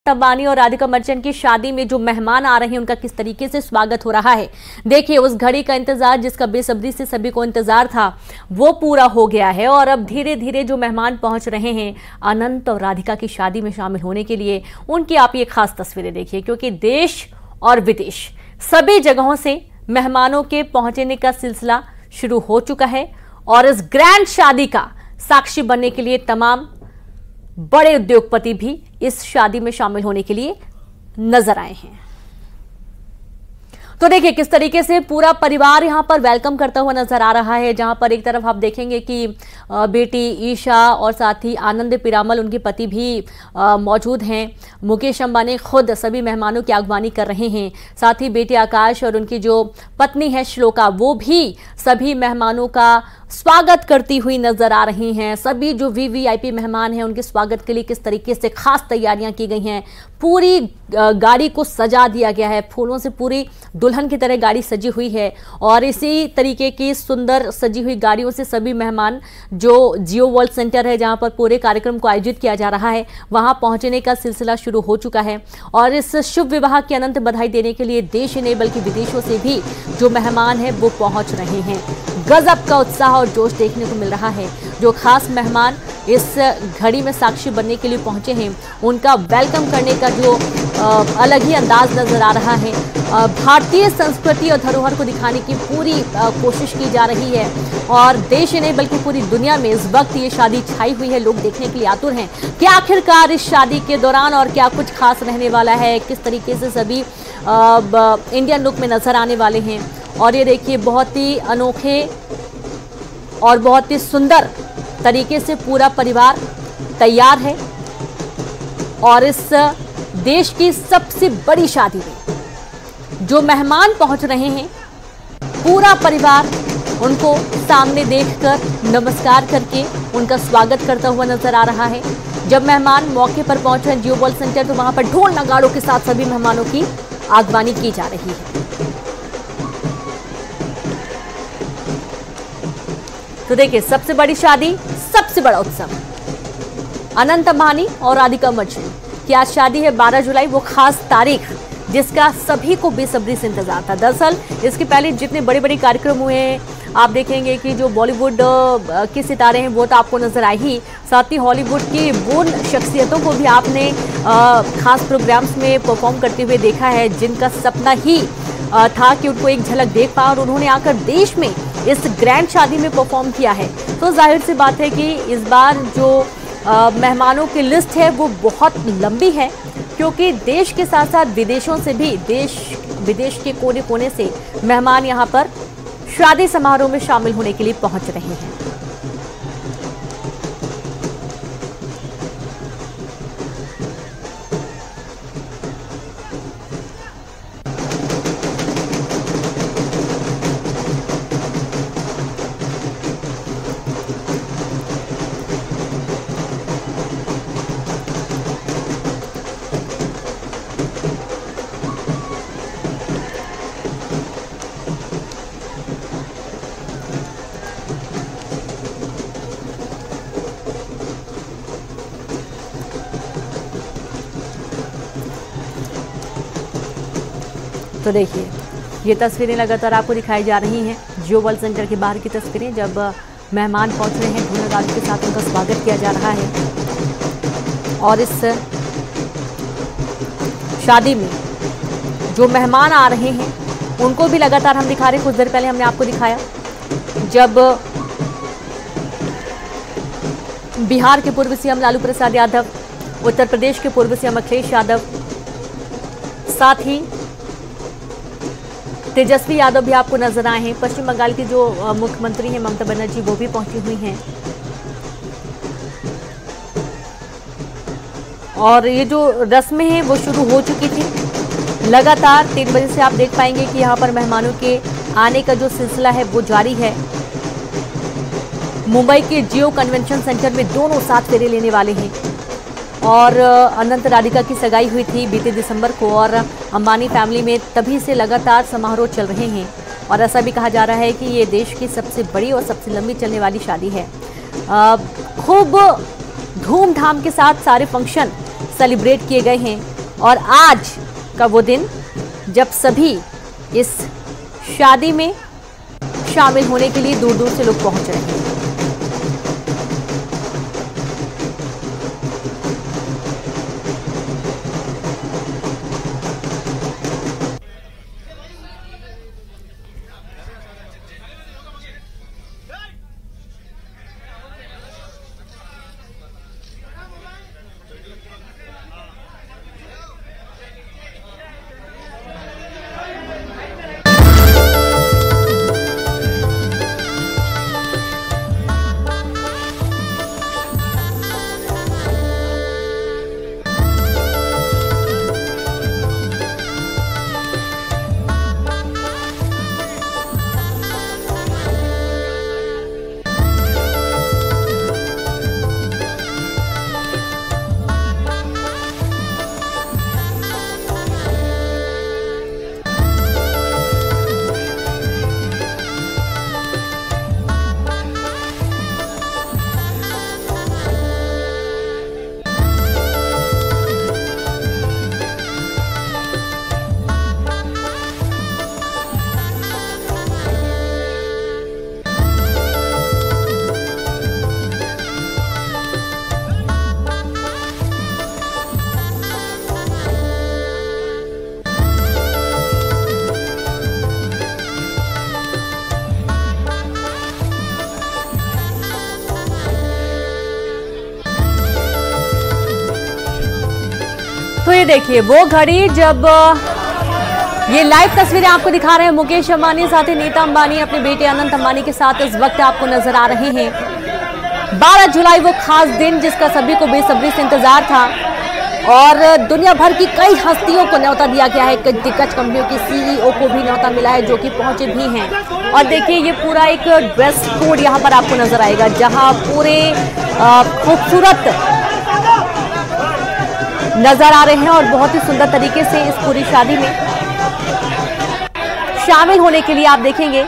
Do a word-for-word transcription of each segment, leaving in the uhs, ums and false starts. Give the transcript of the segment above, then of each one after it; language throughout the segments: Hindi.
अंबानी और राधिका मर्चेंट की शादी में जो मेहमान आ रहे हैं उनका किस तरीके से स्वागत हो रहा है। देखिए, उस घड़ी का इंतजार जिसका बेसब्री से सभी को इंतजार था वो पूरा हो गया है और अब धीरे धीरे जो मेहमान पहुंच रहे हैं अनंत और राधिका की शादी में शामिल होने के लिए, उनकी आप ये खास तस्वीरें देखिए, क्योंकि देश और विदेश सभी जगहों से मेहमानों के पहुंचने का सिलसिला शुरू हो चुका है और इस ग्रैंड शादी का साक्षी बनने के लिए तमाम बड़े उद्योगपति भी इस शादी में शामिल होने के लिए नजर आए हैं। तो देखिए किस तरीके से पूरा परिवार यहां पर वेलकम करता हुआ नजर आ रहा है, जहां पर एक तरफ आप देखेंगे कि बेटी ईशा और साथ ही आनंद पीरामल उनके पति भी मौजूद हैं। मुकेश अंबानी खुद सभी मेहमानों की आगवानी कर रहे हैं। साथ ही बेटे आकाश और उनकी जो पत्नी है श्लोका वो भी सभी मेहमानों का स्वागत करती हुई नजर आ रही हैं। सभी जो वीवीआईपी मेहमान हैं उनके स्वागत के लिए किस तरीके से खास तैयारियां की गई हैं। पूरी गाड़ी को सजा दिया गया है, फूलों से पूरी दुल्हन की तरह गाड़ी सजी हुई है और इसी तरीके की सुंदर सजी हुई गाड़ियों से सभी मेहमान जो जियो वर्ल्ड सेंटर है जहां पर पूरे कार्यक्रम को आयोजित किया जा रहा है वहां पहुंचने का सिलसिला शुरू हो चुका है और इस शुभ विवाह की अनंत बधाई देने के लिए देश ही नहीं बल्कि विदेशों से भी जो मेहमान है वो पहुंच रहे हैं। गजब का उत्साह और जोश देखने को मिल रहा है। जो खास मेहमान इस घड़ी में साक्षी बनने के लिए पहुंचे हैं उनका वेलकम करने का जो आ, अलग ही अंदाज नजर आ रहा है। आ, भारतीय संस्कृति और धरोहर को दिखाने की पूरी आ, कोशिश की जा रही है और देश ही नहीं बल्कि पूरी दुनिया में इस वक्त ये शादी छाई हुई है। लोग देखने के लिए आतुर हैं कि आखिरकार इस शादी के दौरान और क्या कुछ खास रहने वाला है, किस तरीके से सभी आ, इंडियन लुक में नजर आने वाले हैं। और ये देखिए बहुत ही अनोखे और बहुत ही सुंदर तरीके से पूरा परिवार तैयार है और इस देश की सबसे बड़ी शादी में जो मेहमान पहुंच रहे हैं पूरा परिवार उनको सामने देखकर नमस्कार करके उनका स्वागत करता हुआ नजर आ रहा है। जब मेहमान मौके पर पहुंचे जियो वर्ल्ड सेंटर तो वहां पर ढोल नगाड़ों के साथ सभी मेहमानों की आगवानी की जा रही है। तो देखिए सबसे बड़ी शादी, सबसे बड़ा उत्सव, अनंत अंबानी और राधिका मर्चेंट की आज शादी है बारह जुलाई, वो खास तारीख जिसका सभी को बेसब्री से इंतजार था। दरअसल इसके पहले जितने बड़े बड़े कार्यक्रम हुए हैं आप देखेंगे कि जो बॉलीवुड के सितारे हैं वो तो आपको नजर आए ही, साथ ही हॉलीवुड की वो शख्सियतों को भी आपने खास प्रोग्राम्स में परफॉर्म करते हुए देखा है जिनका सपना ही था कि उनको एक झलक देख पाए और उन्होंने आकर देश में इस ग्रैंड शादी में परफॉर्म किया है। तो जाहिर सी बात है कि इस बार जो आ, मेहमानों की लिस्ट है वो बहुत लंबी है, क्योंकि देश के साथ साथ विदेशों से भी देश विदेश के कोने कोने से मेहमान यहां पर शादी समारोह में शामिल होने के लिए पहुंच रहे हैं। तो देखिए ये तस्वीरें लगातार आपको दिखाई जा रही हैं जियो वर्ल्ड सेंटर के बाहर की तस्वीरें, जब मेहमान पहुंच रहे हैं ढोल नगाड़ों के साथ उनका स्वागत किया जा रहा है और इस शादी में जो मेहमान आ रहे हैं उनको भी लगातार हम दिखा रहे हैं। कुछ देर पहले हमने आपको दिखाया जब बिहार के पूर्व सीएम लालू प्रसाद यादव, उत्तर प्रदेश के पूर्व सीएम अखिलेश यादव, साथ ही तेजस्वी यादव भी आपको नजर आए हैं। पश्चिम बंगाल की जो मुख्यमंत्री हैं ममता बनर्जी वो भी पहुंची हुई हैं और ये जो रस्में हैं वो शुरू हो चुकी थी। लगातार तीन बजे से आप देख पाएंगे कि यहाँ पर मेहमानों के आने का जो सिलसिला है वो जारी है। मुंबई के जियो कन्वेंशन सेंटर में दोनों साथ फेरे लेने वाले हैं और अनंत राधिका की सगाई हुई थी बीते दिसंबर को और अंबानी फैमिली में तभी से लगातार समारोह चल रहे हैं और ऐसा भी कहा जा रहा है कि ये देश की सबसे बड़ी और सबसे लंबी चलने वाली शादी है। खूब धूमधाम के साथ सारे फंक्शन सेलिब्रेट किए गए हैं और आज का वो दिन जब सभी इस शादी में शामिल होने के लिए दूर दूर से लोग पहुंच रहे हैं। तो ये देखिए वो घड़ी जब ये लाइव तस्वीरें आपको दिखा रहे हैं मुकेश अंबानी साथ ही नीता अंबानी अपने बेटे अनंत अंबानी के साथ इस वक्त आपको नजर आ रहे हैं। बारह जुलाई वो खास दिन जिसका सभी को बेसब्री से इंतजार था और दुनिया भर की कई हस्तियों को न्योता दिया गया है। कई दिग्गज कंपनियों के सीईओ को भी न्योता मिला है जो कि पहुंचे भी हैं। और देखिए ये पूरा एक ड्रेस कोड यहाँ पर आपको नजर आएगा जहां पूरे खूबसूरत नजर आ रहे हैं और बहुत ही सुंदर तरीके से इस पूरी शादी में शामिल होने के लिए आप देखेंगे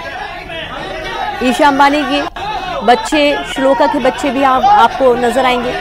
ईशा अंबानी के बच्चे, श्लोका के बच्चे भी आप, आपको नजर आएंगे।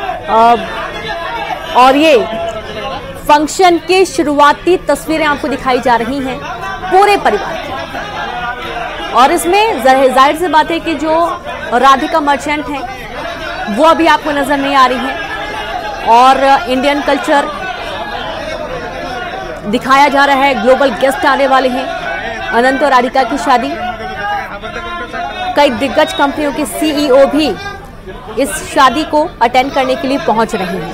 और ये फंक्शन के शुरुआती तस्वीरें आपको दिखाई जा रही हैं पूरे परिवार की। और इसमें जाहिर सी बात है कि जो राधिका मर्चेंट हैं वो अभी आपको नजर नहीं आ रही हैं और इंडियन कल्चर दिखाया जा रहा है। ग्लोबल गेस्ट आने वाले हैं। अनंत और राधिका की शादी, कई दिग्गज कंपनियों के सीईओ भी इस शादी को अटेंड करने के लिए पहुंच रहे हैं।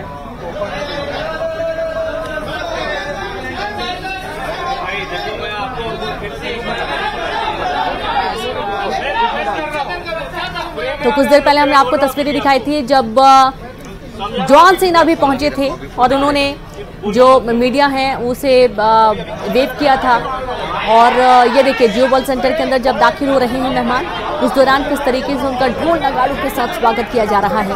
तो कुछ देर पहले हमने आपको तस्वीरें दिखाई थी जब जॉन सीना भी पहुंचे थे और उन्होंने जो मीडिया है उसे वेव किया था। और ये देखिए जियो वर्ल्ड सेंटर के अंदर जब दाखिल हो रहे हैं मेहमान, उस दौरान किस तरीके से उनका ढोल नगाड़ों के साथ स्वागत किया जा रहा है।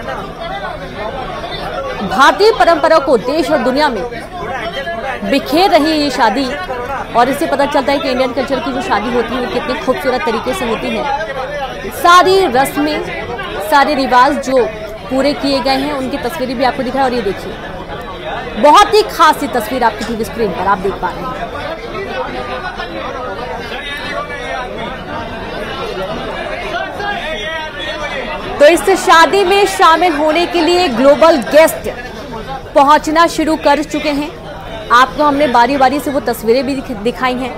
भारतीय परंपरा को देश और दुनिया में बिखेर रही है ये शादी और इससे पता चलता है कि इंडियन कल्चर की जो शादी होती है वो कितनी खूबसूरत तरीके से होती है। सारी रस्में, सारे रिवाज जो पूरे किए गए हैं उनकी तस्वीरें भी आपको दिखाई। और ये देखिए बहुत ही खास सी तस्वीर आपकी टीवी स्क्रीन पर आप देख पा रहे हैं। तो इस शादी में शामिल होने के लिए ग्लोबल गेस्ट पहुंचना शुरू कर चुके हैं। आपको हमने बारी बारी से वो तस्वीरें भी दिखाई हैं।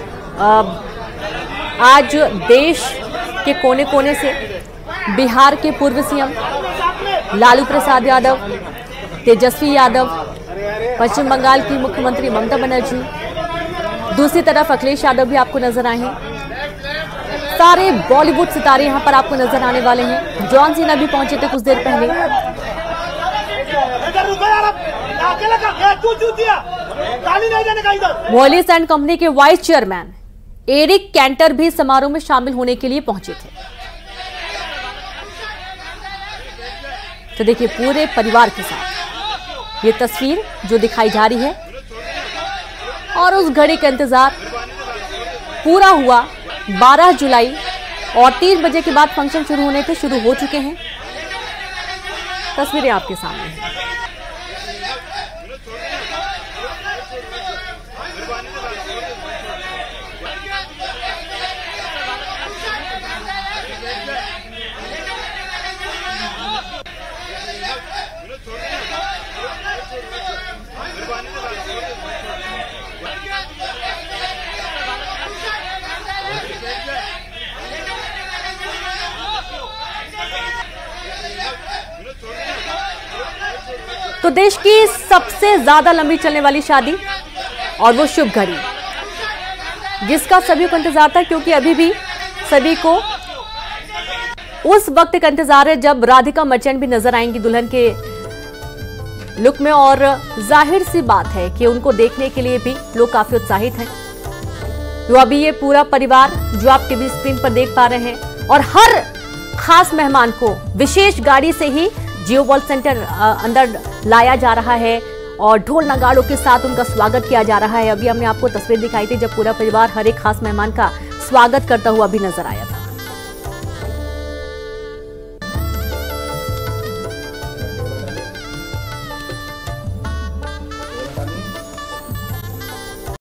आज देश के कोने कोने से बिहार के पूर्व सीएम लालू प्रसाद यादव, तेजस्वी यादव, पश्चिम बंगाल की मुख्यमंत्री ममता बनर्जी, दूसरी तरफ अखिलेश यादव भी आपको नजर आए हैं। सारे बॉलीवुड सितारे यहां पर आपको नजर आने वाले हैं। जॉन सीना भी पहुंचे थे कुछ देर पहले। वॉलिस एंड कंपनी के वाइस चेयरमैन एरिक कैंटर भी समारोह में शामिल होने के लिए पहुंचे थे। तो देखिए पूरे परिवार के साथ ये तस्वीर जो दिखाई जा रही है और उस घड़ी का इंतजार पूरा हुआ। बारह जुलाई और तीन बजे के बाद फंक्शन शुरू होने थे, शुरू हो चुके हैं। तस्वीरें आपके सामने हैं। तो देश की सबसे ज्यादा लंबी चलने वाली शादी और वो शुभ घड़ी, जिसका सभी को इंतजार था, क्योंकि अभी भी सभी को उस वक्त का इंतजार है जब राधिका मर्चेंट भी नजर आएंगी दुल्हन के लुक में। और जाहिर सी बात है कि उनको देखने के लिए भी लोग काफी उत्साहित हैं। तो अभी ये पूरा परिवार जो आप टीवी स्क्रीन पर देख पा रहे हैं, और हर खास मेहमान को विशेष गाड़ी से ही जियो वर्ल्ड सेंटर अंदर लाया जा रहा है और ढोल नगाड़ों के साथ उनका स्वागत किया जा रहा है। अभी हमने आपको तस्वीर दिखाई थी जब पूरा परिवार हर एक खास मेहमान का स्वागत करता हुआ भी नजर आया था।